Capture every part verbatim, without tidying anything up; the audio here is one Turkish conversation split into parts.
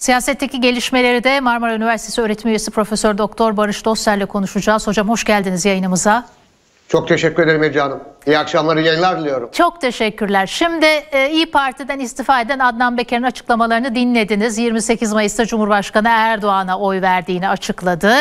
Siyasetteki gelişmeleri de Marmara Üniversitesi öğretim üyesi Profesör Doktor Barış Doster'le konuşacağız. Hocam hoş geldiniz yayınımıza. Çok teşekkür ederim Ece Hanım. İyi akşamlar, iyi yayınlar diliyorum. Çok teşekkürler. Şimdi e, İYİ Parti'den istifa eden Adnan Beker'in açıklamalarını dinlediniz. yirmi sekiz Mayıs'ta Cumhurbaşkanı Erdoğan'a oy verdiğini açıkladı.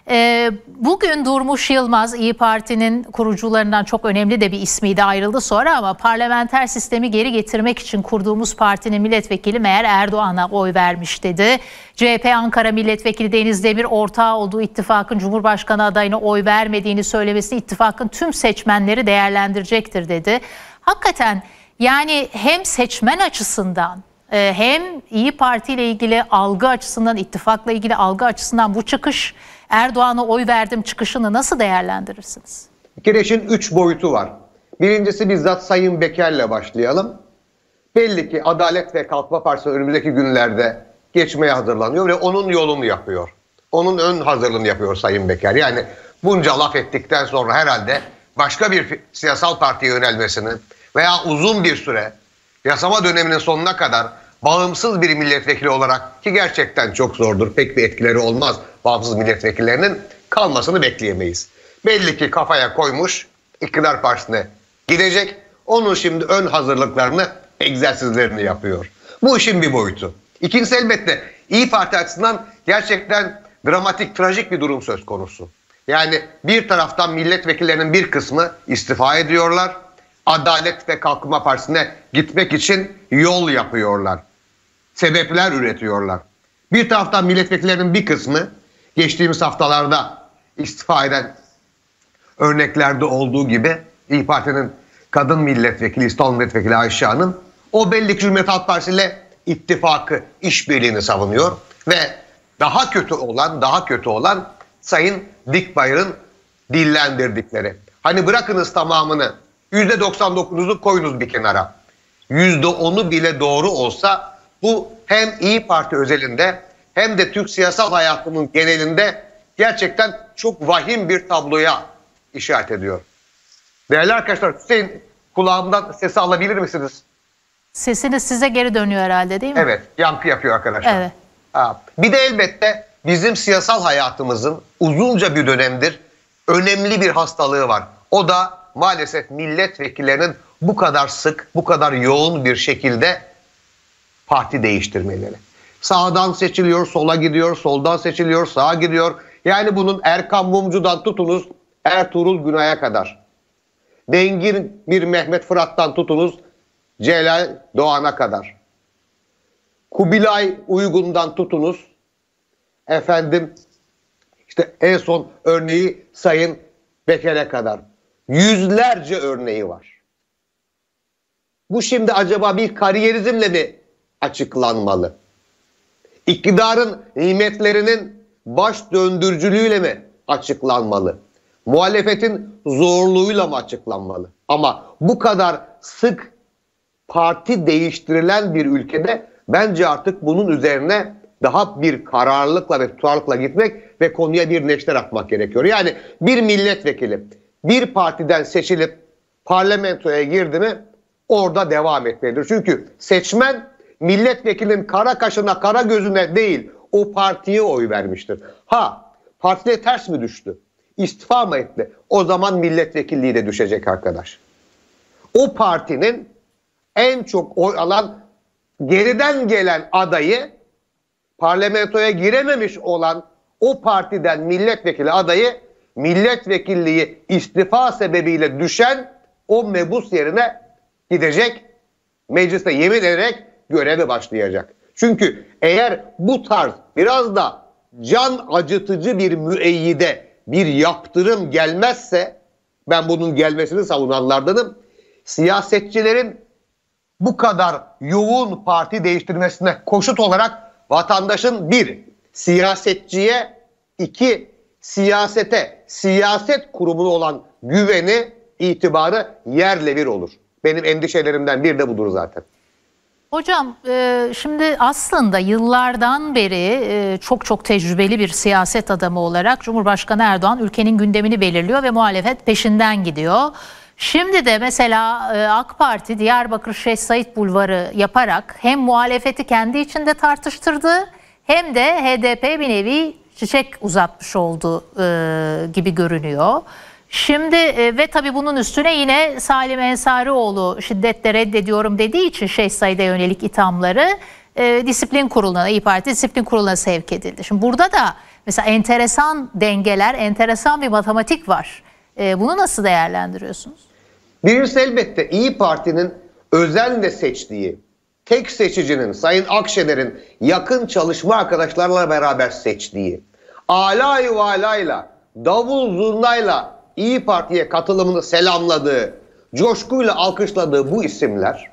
E, bugün Durmuş Yılmaz, İYİ Parti'nin kurucularından çok önemli de bir ismiydi, ayrıldı sonra, ama parlamenter sistemi geri getirmek için kurduğumuz partinin milletvekili meğer Erdoğan'a oy vermiş dedi. C H P Ankara Milletvekili Deniz Demir, ortağı olduğu ittifakın Cumhurbaşkanı adayına oy vermediğini söylemesi ittifakın tüm seçmenleri değerlendirecektir dedi. Hakikaten yani hem seçmen açısından hem İYİ Parti ile ilgili algı açısından, ittifakla ilgili algı açısından bu çıkış, Erdoğan'a oy verdim çıkışını nasıl değerlendirirsiniz? Bir kere işin üç boyutu var. Birincisi bizzat Sayın Beker'le başlayalım. Belli ki Adalet ve Kalkınma Partisi önümüzdeki günlerde geçmeye hazırlanıyor ve onun yolunu yapıyor. Onun ön hazırlığını yapıyor Sayın Beker. Yani bunca laf ettikten sonra herhalde başka bir siyasal partiye yönelmesini veya uzun bir süre yasama döneminin sonuna kadar bağımsız bir milletvekili olarak, ki gerçekten çok zordur, pek bir etkileri olmaz bağımsız milletvekillerinin, kalmasını bekleyemeyiz. Belli ki kafaya koymuş, iktidar partisine gidecek. Onun şimdi ön hazırlıklarını, egzersizlerini yapıyor. Bu işin bir boyutu. İkincisi elbette İYİ Parti açısından gerçekten dramatik, trajik bir durum söz konusu. Yani bir taraftan milletvekillerinin bir kısmı istifa ediyorlar. Adalet ve Kalkınma Partisi'ne gitmek için yol yapıyorlar. Sebepler üretiyorlar. Bir taraftan milletvekillerinin bir kısmı geçtiğimiz haftalarda istifa eden örneklerde olduğu gibi İYİ Parti'nin kadın milletvekili, İstanbul Milletvekili Ayşe Hanım, o belli ki Cumhuriyet Halk Partisi ile ittifakı, işbirliğini savunuyor ve daha kötü olan, daha kötü olan Sayın Dikbayır'ın dillendirdikleri. Hani bırakınız tamamını, yüzde doksan dokuzuzu koyunuz bir kenara. yüzde onu bile doğru olsa bu hem İYİ Parti özelinde hem de Türk siyasal hayatının genelinde gerçekten çok vahim bir tabloya işaret ediyor. Değerli arkadaşlar, Hüseyin, kulağımdan sesi alabilir misiniz? Sesiniz size geri dönüyor herhalde, değil mi? Evet, yankı yapıyor arkadaşlar. Evet. Ha, bir de elbette bizim siyasal hayatımızın uzunca bir dönemdir önemli bir hastalığı var. O da maalesef milletvekillerinin bu kadar sık, bu kadar yoğun bir şekilde parti değiştirmeleri. Sağdan seçiliyor, sola gidiyor, soldan seçiliyor, sağa gidiyor. Yani bunun Erkan Mumcu'dan tutunuz Ertuğrul Günay'a kadar. Dengin bir Mehmet Fırat'tan tutunuz Celal Doğan'a kadar. Kubilay Uygun'dan tutunuz efendim işte en son örneği Sayın Beker'e kadar. Yüzlerce örneği var. Bu şimdi acaba bir kariyerizmle mi açıklanmalı? İktidarın nimetlerinin baş döndürücülüğüyle mi açıklanmalı? Muhalefetin zorluğuyla mı açıklanmalı? Ama bu kadar sık parti değiştirilen bir ülkede bence artık bunun üzerine daha bir kararlılıkla ve tutarlılıkla gitmek ve konuya bir neşter atmak gerekiyor. Yani bir milletvekili bir partiden seçilip parlamentoya girdi mi orada devam etmelidir. Çünkü seçmen milletvekilinin kara kaşına kara gözüne değil o partiye oy vermiştir. Ha, partiye ters mi düştü? İstifa mı etti? O zaman milletvekilliği de düşecek arkadaş. O partinin en çok oy alan geriden gelen adayı, parlamentoya girememiş olan o partiden milletvekili adayı, milletvekilliği istifa sebebiyle düşen o mebus yerine gidecek, mecliste yemin ederek göreve başlayacak. Çünkü eğer bu tarz biraz da can acıtıcı bir müeyyide, bir yaptırım gelmezse, ben bunun gelmesini savunanlardanım, siyasetçilerin bu kadar yoğun parti değiştirmesine koşut olarak vatandaşın bir, siyasetçiye, iki, siyasete, siyaset kurumuna olan güveni, itibarı yerle bir olur. Benim endişelerimden bir de budur zaten. Hocam şimdi aslında yıllardan beri çok çok tecrübeli bir siyaset adamı olarak Cumhurbaşkanı Erdoğan ülkenin gündemini belirliyor ve muhalefet peşinden gidiyor. Şimdi de mesela AK Parti Diyarbakır Şeyh Said Bulvarı yaparak hem muhalefeti kendi içinde tartıştırdı hem de H D P bir nevi çiçek uzatmış olduğu e, gibi görünüyor. Şimdi e, ve tabii bunun üstüne yine Salim Ensarioğlu şiddetle reddediyorum dediği için Şeyh Said'e yönelik ithamları e, disiplin kuruluna, İYİ Parti disiplin kuruluna sevk edildi. Şimdi burada da mesela enteresan dengeler, enteresan bir matematik var. E, bunu nasıl değerlendiriyorsunuz? Birincisi elbette İYİ Parti'nin özenle seçtiği, tek seçicinin Sayın Akşener'in yakın çalışma arkadaşlarla beraber seçtiği, alay-ı valayla, davul zurnayla İYİ Parti'ye katılımını selamladığı, coşkuyla alkışladığı bu isimler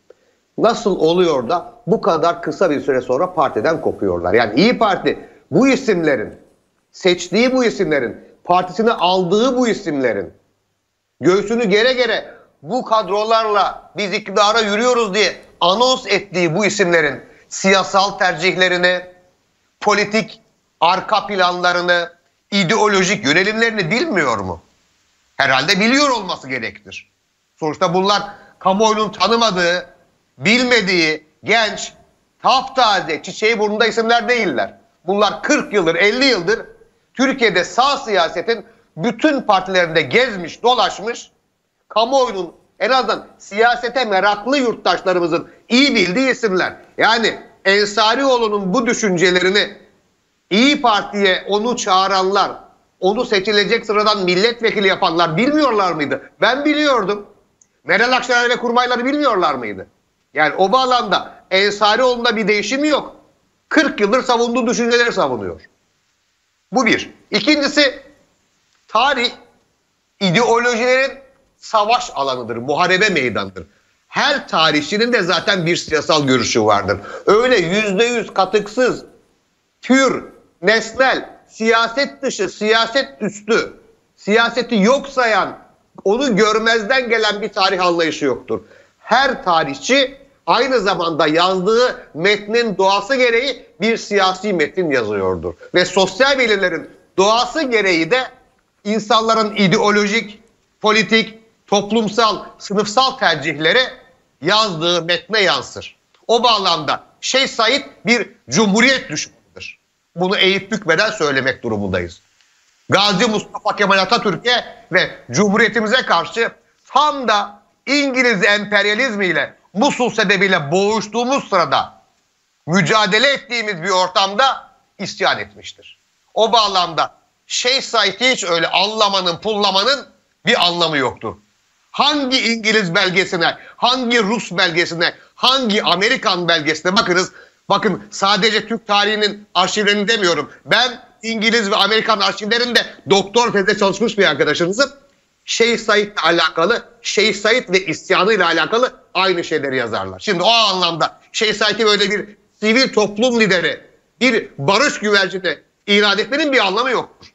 nasıl oluyor da bu kadar kısa bir süre sonra partiden kopuyorlar? Yani İYİ Parti bu isimlerin, seçtiği bu isimlerin, partisine aldığı bu isimlerin, göğsünü gere gere bu kadrolarla biz iktidara yürüyoruz diye anons ettiği bu isimlerin siyasal tercihlerini, politik arka planlarını, ideolojik yönelimlerini bilmiyor mu? Herhalde biliyor olması gerektir. Sonuçta bunlar kamuoyunun tanımadığı, bilmediği, genç, taptaze, çiçeği burnunda isimler değiller. Bunlar kırk yıldır, elli yıldır Türkiye'de sağ siyasetin bütün partilerinde gezmiş, dolaşmış, kamuoyunun en azından siyasete meraklı yurttaşlarımızın iyi bildiği isimler. Yani Ensarioğlu'nun bu düşüncelerini İYİ Parti'ye onu çağıranlar, onu seçilecek sıradan milletvekili yapanlar bilmiyorlar mıydı? Ben biliyordum. Meral Akşener ve kurmayları bilmiyorlar mıydı? Yani o bağlamda Ensarioğlu'nda bir değişimi yok. kırk yıldır savunduğu düşünceleri savunuyor. Bu bir. İkincisi, tarih ideolojilerin savaş alanıdır, muharebe meydanıdır. Her tarihçinin de zaten bir siyasal görüşü vardır. Öyle yüzde yüz katıksız, tür, nesnel, siyaset dışı, siyaset üstü, siyaseti yok sayan, onu görmezden gelen bir tarih anlayışı yoktur. Her tarihçi aynı zamanda yazdığı metnin doğası gereği bir siyasi metin yazıyordur. Ve sosyal bilimlerin doğası gereği de insanların ideolojik, politik, toplumsal, sınıfsal tercihleri yazdığı metne yansır. O bağlamda Şeyh Said bir cumhuriyet düşmanıdır. Bunu eğip bükmeden söylemek durumundayız. Gazi Mustafa Kemal Atatürk'e ve Cumhuriyetimize karşı tam da İngiliz emperyalizmiyle, Musul sebebiyle boğuştuğumuz sırada mücadele ettiğimiz bir ortamda isyan etmiştir. O bağlamda Şeyh Said'i hiç öyle anlamanın, pullamanın bir anlamı yoktur. Hangi İngiliz belgesine, hangi Rus belgesine, hangi Amerikan belgesine bakınız. Bakın sadece Türk tarihinin arşivlerini demiyorum. Ben İngiliz ve Amerikan arşivlerinde doktor tezde çalışmış bir arkadaşınızım. Şeyh Said'le alakalı, Şeyh Said ve isyanıyla alakalı aynı şeyleri yazarlar. Şimdi o anlamda Şeyh Said'i böyle bir sivil toplum lideri, bir barış güvercini ilan etmenin bir anlamı yoktur.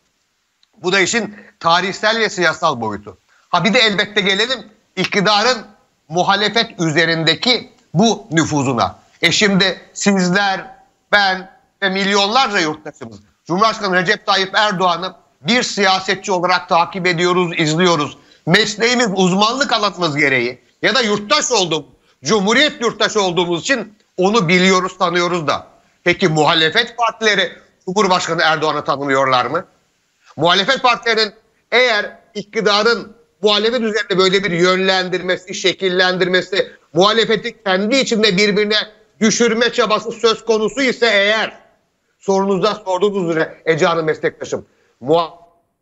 Bu da işin tarihsel ve siyasal boyutu. Ha bir de elbette gelelim iktidarın muhalefet üzerindeki bu nüfuzuna. E şimdi sizler, ben ve milyonlarca yurttaşımız Cumhurbaşkanı Recep Tayyip Erdoğan'ı bir siyasetçi olarak takip ediyoruz, izliyoruz. Mesleğimiz, uzmanlık alanımız gereği ya da yurttaş olduğumuz, Cumhuriyet yurttaşı olduğumuz için onu biliyoruz, tanıyoruz da. Peki muhalefet partileri Cumhurbaşkanı Erdoğan'ı tanımıyorlar mı? Muhalefet partilerinin eğer iktidarın muhalefet üzerinde böyle bir yönlendirmesi, şekillendirmesi, muhalefeti kendi içinde birbirine düşürme çabası söz konusu ise eğer, sorunuzda sorduğunuz üzere Ece Hanım meslektaşım, muha-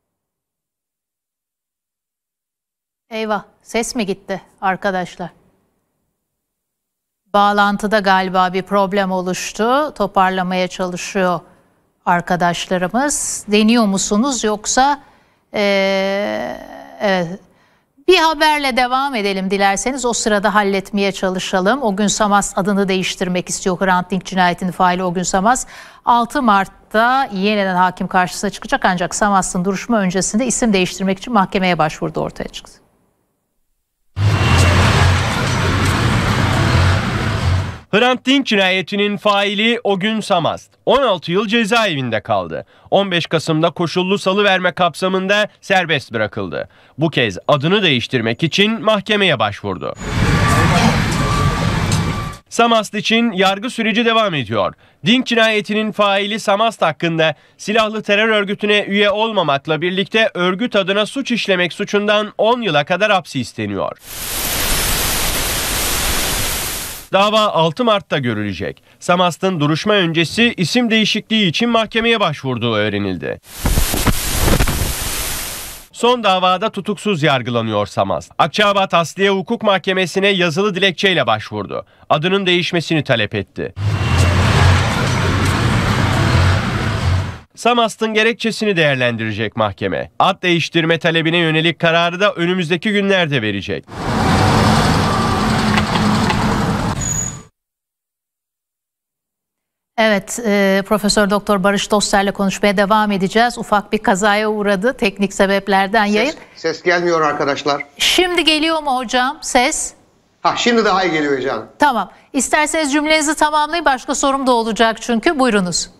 Eyvah, ses mi gitti arkadaşlar? Bağlantıda galiba bir problem oluştu. Toparlamaya çalışıyor arkadaşlarımız. Deniyor musunuz yoksa ee, evet. Bir haberle devam edelim dilerseniz. O sırada halletmeye çalışalım. O gün Samas adını değiştirmek istiyor. Hrant Dink cinayetinin faili O gün Samas. altı Mart'ta yeniden hakim karşısına çıkacak ancak Samas'ın duruşma öncesinde isim değiştirmek için mahkemeye başvurdu ortaya çıktı. Hrant Dink cinayetinin faili O gün Samas on altı yıl cezaevinde kaldı. on beş Kasım'da koşullu salıverme kapsamında serbest bırakıldı. Bu kez adını değiştirmek için mahkemeye başvurdu. Samas için yargı süreci devam ediyor. Dink cinayetinin faili Samast hakkında silahlı terör örgütüne üye olmamakla birlikte örgüt adına suç işlemek suçundan on yıla kadar hapsi isteniyor. Dava altı Mart'ta görülecek. Samast'ın duruşma öncesi isim değişikliği için mahkemeye başvurduğu öğrenildi. Son davada tutuksuz yargılanıyor Samast. Akçaabat Asliye Hukuk Mahkemesi'ne yazılı dilekçeyle başvurdu. Adının değişmesini talep etti. Samast'ın gerekçesini değerlendirecek mahkeme. Ad değiştirme talebine yönelik kararı da önümüzdeki günlerde verecek. Evet, e, Profesör Doktor Barış Doster'le konuşmaya devam edeceğiz. Ufak bir kazaya uğradı teknik sebeplerden yayın. Ses, ses gelmiyor arkadaşlar. Şimdi geliyor mu hocam ses? Ha şimdi daha iyi geliyor Can. Tamam. İsterseniz cümlenizi tamamlayın. Başka sorum da olacak çünkü. Buyurunuz.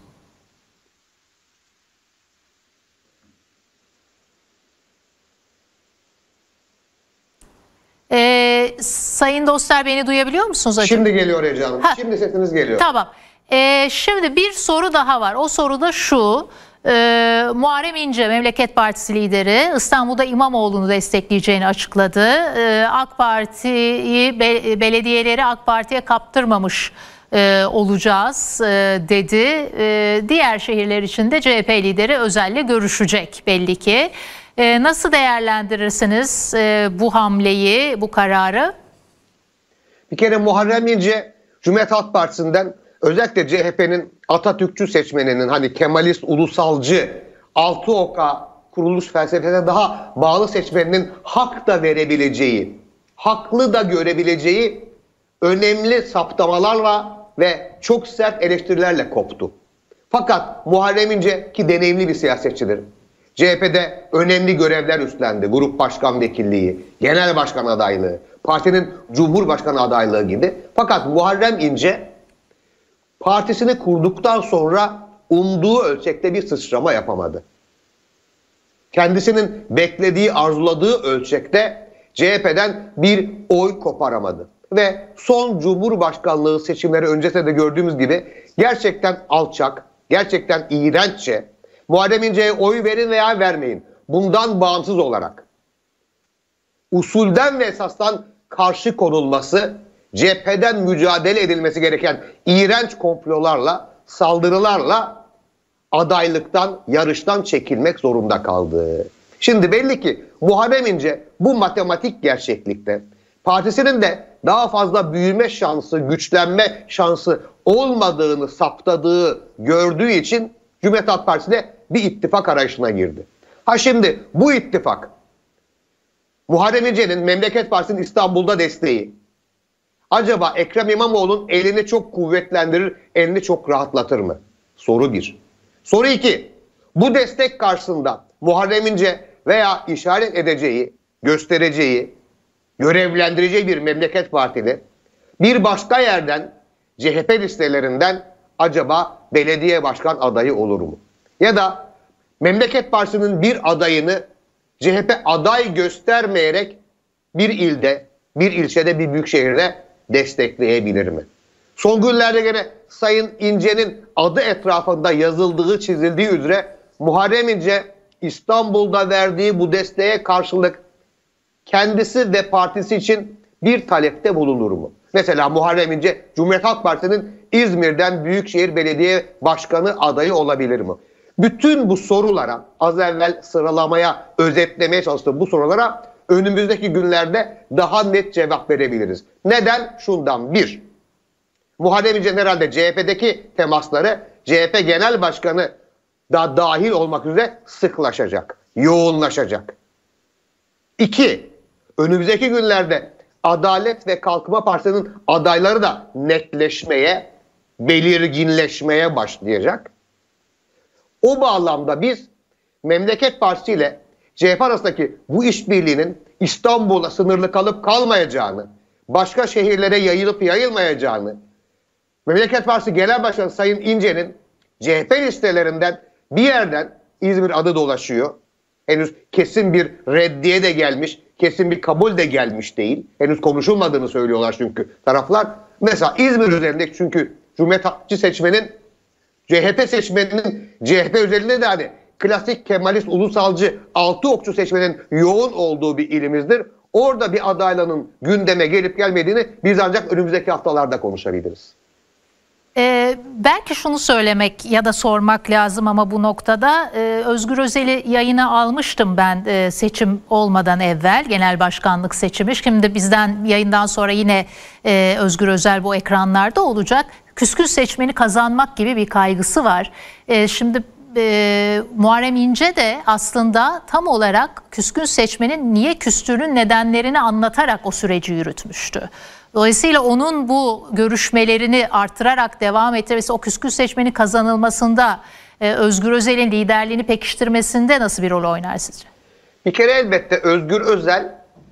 Ee, Sayın Doster, beni duyabiliyor musunuz acaba? Şimdi geliyor Ece Hanım. Ha. Şimdi sesiniz geliyor. Tamam. Ee, şimdi bir soru daha var. O soru da şu. Ee, Muharrem İnce, Memleket Partisi lideri, İstanbul'da İmamoğlu'nu destekleyeceğini açıkladı. Ee, AK Parti'yi, be, belediyeleri AK Parti'ye kaptırmamış e, olacağız e, dedi. E, diğer şehirler için de C H P lideri Özel'le görüşecek belli ki. E, nasıl değerlendirirsiniz e, bu hamleyi, bu kararı? Bir kere Muharrem İnce Cumhuriyet Halk Partisi'nden, özellikle C H P'nin Atatürkçü seçmeninin, hani Kemalist, ulusalcı, altı oka kuruluş felsefesine daha bağlı seçmeninin hak da verebileceği, haklı da görebileceği önemli saptamalarla ve çok sert eleştirilerle koptu. Fakat Muharrem İnce, ki deneyimli bir siyasetçidir, C H P'de önemli görevler üstlendi. Grup başkan vekilliği, genel başkan adaylığı, partinin cumhurbaşkanı adaylığı gibi. Fakat Muharrem İnce partisini kurduktan sonra umduğu ölçekte bir sıçrama yapamadı. Kendisinin beklediği, arzuladığı ölçekte C H P'den bir oy koparamadı. Ve son Cumhurbaşkanlığı seçimleri öncesinde de gördüğümüz gibi gerçekten alçak, gerçekten iğrenççe, Muharrem İnce'ye oy verin veya vermeyin, bundan bağımsız olarak usulden ve esasdan karşı konulması, cepheden mücadele edilmesi gereken iğrenç komplolarla, saldırılarla adaylıktan, yarıştan çekilmek zorunda kaldı. Şimdi belli ki Muharrem İnce bu matematik gerçeklikte partisinin de daha fazla büyüme şansı, güçlenme şansı olmadığını saptadığı, gördüğü için Cumhuriyet Halk Partisi'ne bir ittifak arayışına girdi. Ha şimdi bu ittifak, Muharrem İnce'nin Memleket Partisi'nin İstanbul'da desteği, acaba Ekrem İmamoğlu'nun elini çok kuvvetlendirir, elini çok rahatlatır mı? Soru bir. Soru iki. Bu destek karşısında Muharrem İnce veya işaret edeceği, göstereceği, görevlendireceği bir Memleket Partili bir başka yerden, C H P listelerinden acaba belediye başkan adayı olur mu? Ya da Memleket Partisi'nin bir adayını C H P aday göstermeyerek bir ilde, bir ilçede, bir büyük şehirde destekleyebilir mi? Son günlerde gene Sayın İnce'nin adı etrafında yazıldığı, çizildiği üzere Muharrem İnce İstanbul'da verdiği bu desteğe karşılık kendisi ve partisi için bir talepte bulunur mu? Mesela Muharrem İnce Cumhuriyet Halk Partisi'nin İzmir'den Büyükşehir Belediye Başkanı adayı olabilir mi? Bütün bu sorulara, az evvel sıralamaya, özetlemeye çalıştığım bu sorulara önümüzdeki günlerde daha net cevap verebiliriz. Neden? Şundan: bir, Muharrem İnce'nin herhalde C H P'deki temasları C H P Genel Başkanı da dahil olmak üzere sıklaşacak, yoğunlaşacak. İki, önümüzdeki günlerde Adalet ve Kalkınma Partisi'nin adayları da netleşmeye, belirginleşmeye başlayacak. O bağlamda biz Memleket Partisi ile C H P arasındaki bu işbirliğinin İstanbul'a sınırlı kalıp kalmayacağını, başka şehirlere yayılıp yayılmayacağını, Memleket Partisi Genel Başkanı Sayın İnce'nin C H P listelerinden bir yerden İzmir adı dolaşıyor. Henüz kesin bir reddiye de gelmiş, kesin bir kabul de gelmiş değil. Henüz konuşulmadığını söylüyorlar çünkü taraflar. Mesela İzmir üzerinde, çünkü Cumhuriyet Halkçı seçmenin C H P seçmeninin C H P özelinde de hani klasik Kemalist, ulusalcı, altı okçu seçmenin yoğun olduğu bir ilimizdir. Orada bir adaylığının gündeme gelip gelmediğini biz ancak önümüzdeki haftalarda konuşabiliriz. Ee, belki şunu söylemek ya da sormak lazım ama bu noktada e, Özgür Özel'i yayına almıştım ben e, seçim olmadan evvel, genel başkanlık seçimi. Şimdi bizden yayından sonra yine e, Özgür Özel bu ekranlarda olacak. Küskün seçmeni kazanmak gibi bir kaygısı var. E, şimdi e, Muharrem İnce de aslında tam olarak küskün seçmenin niye küstüğünün nedenlerini anlatarak o süreci yürütmüştü. Dolayısıyla onun bu görüşmelerini artırarak devam ettirmesi, o küskün seçmenin kazanılmasında, e, Özgür Özel'in liderliğini pekiştirmesinde nasıl bir rol oynar sizce? Bir kere elbette Özgür Özel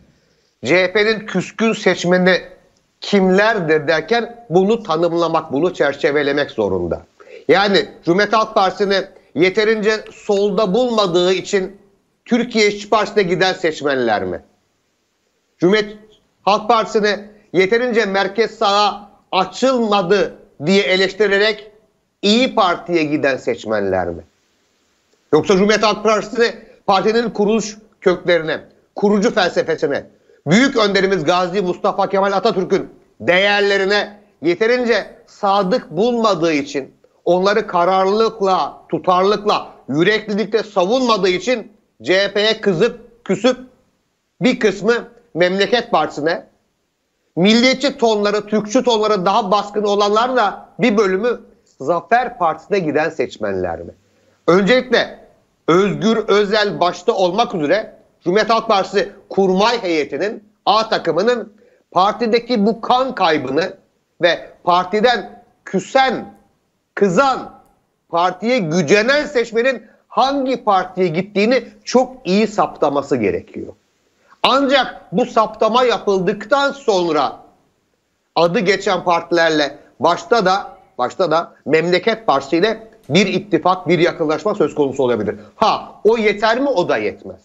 C H P'nin küskün seçmeni kimlerdir derken bunu tanımlamak, bunu çerçevelemek zorunda. Yani Cumhuriyet Halk Partisi'ni yeterince solda bulmadığı için Türkiye İşçi Partisi'ne giden seçmenler mi? Cumhuriyet Halk Partisi'ni yeterince merkez sağa açılmadı diye eleştirerek İyi Parti'ye giden seçmenler mi? Yoksa Cumhuriyet Halk Partisi partinin kuruluş köklerine, kurucu felsefesine, büyük önderimiz Gazi Mustafa Kemal Atatürk'ün değerlerine yeterince sadık bulmadığı için, onları kararlılıkla, tutarlılıkla, yüreklilikle savunmadığı için C H P'ye kızıp küsüp bir kısmı Memleket Partisi'ne, milliyetçi tonları, Türkçü tonları daha baskın olanlarla bir bölümü Zafer Partisi'ne giden seçmenler mi? Öncelikle Özgür Özel başta olmak üzere Cumhuriyet Halk Partisi kurmay heyetinin, A takımının partideki bu kan kaybını ve partiden küsen, kızan, partiye gücenen seçmenin hangi partiye gittiğini çok iyi saptaması gerekiyor. Ancak bu saptama yapıldıktan sonra adı geçen partilerle başta da başta da Memleket Partisi ile bir ittifak, bir yakınlaşma söz konusu olabilir. Ha, o yeter mi? O da yetmez.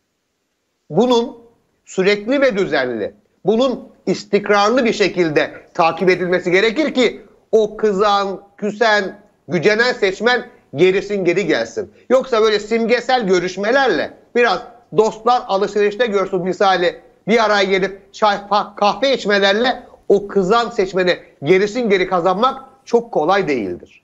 Bunun sürekli ve düzenli, bunun istikrarlı bir şekilde takip edilmesi gerekir ki o kızan, küsen, gücenen seçmen gerisin geri gelsin. Yoksa böyle simgesel görüşmelerle biraz dostlar alışverişte görsün misali bir araya gelip çay, kahve içmelerle o kızan seçmeni gerisin geri kazanmak çok kolay değildir.